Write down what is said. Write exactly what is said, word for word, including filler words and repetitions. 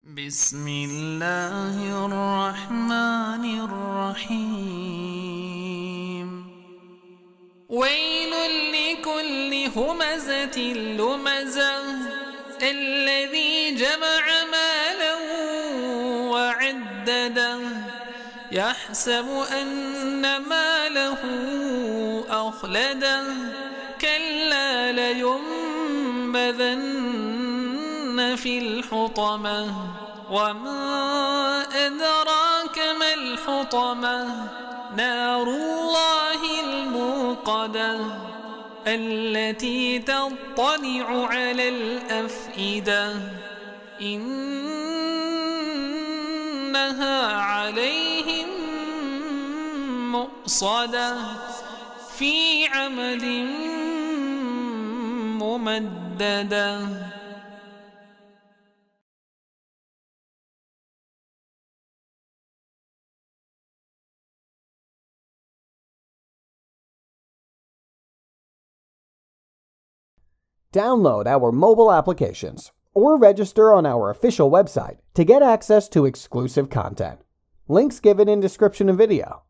بسم الله الرحمن الرحيم ويل لكل همزة لمزة الذي جمع مالا وعدده يحسب أن ماله أخلده كلا لينبذن في الحطمة وما أدراك ما الحطمة نار الله الموقدة التي تطلع على الأفئدة إنها عليهم مؤصدة في عمد ممددة. Download our mobile applications or register on our official website to get access to exclusive content. Links given in description of video.